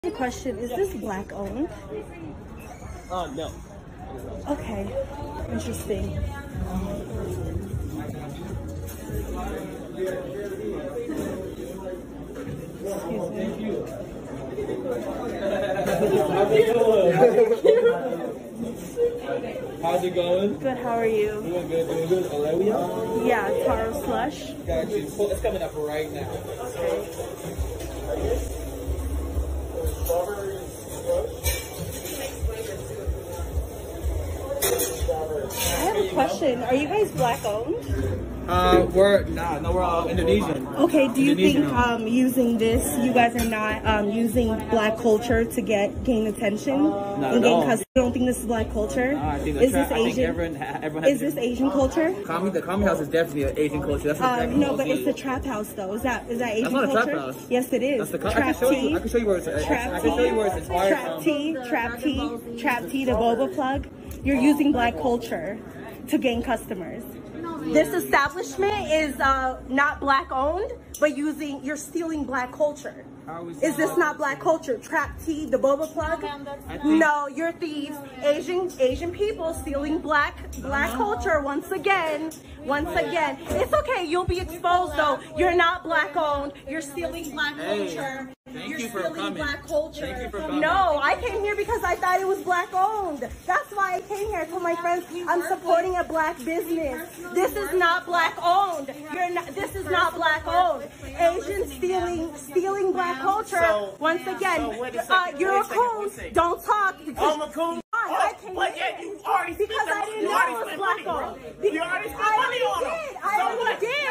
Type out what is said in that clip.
The question, is this black owned? No. Okay, interesting. Excuse me. How's it going? Good, how are you? Doing good, doing good. Olivia? Yeah, Taro Slush. Got you. It's coming up right now. Okay. I have a question. Are you guys black owned? We're Indonesian. Okay, do you think Indonesian. using this, you guys are not using black culture to gain attention? Not and at gain all. customers? You don't think this is black culture? I think Is this Asian? everyone has Is this Asian culture? the coffee house is definitely an Asian culture. That's exactly No, what but it it's the is. trap house though. Is that Asian not a culture? trap house. Yes, it is. That's the I Trap can show tea. you. I can show you where it's. Trap I can show you where it's inspired from. Trap tea, the boba plug. You're using black culture to gain customers. This establishment is not black owned, but you're stealing black culture. Is this not black culture? Trap tea, the boba plug? No, you're thieves. Asian people stealing black culture once again. It's okay, you'll be exposed though. You're not black owned. You're stealing black culture. Thank you You're for stealing coming. black culture. Thank you for coming. No, I came here because I thought it was black owned. That's why I came here. I told my friends I'm supporting a black business. This is not black owned. This is not black owned. Asians stealing black culture. Once again, you're a coon. Don't talk. I'm a coon. I came But here yeah, you already because I didn't know it was black owned. You already spent money on them. I already did.